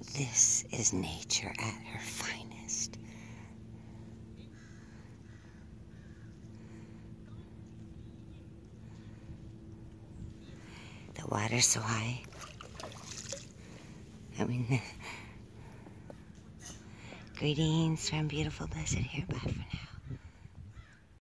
This is nature at her finest. The water's so high. Greetings from beautiful, blessed here. Bye for now.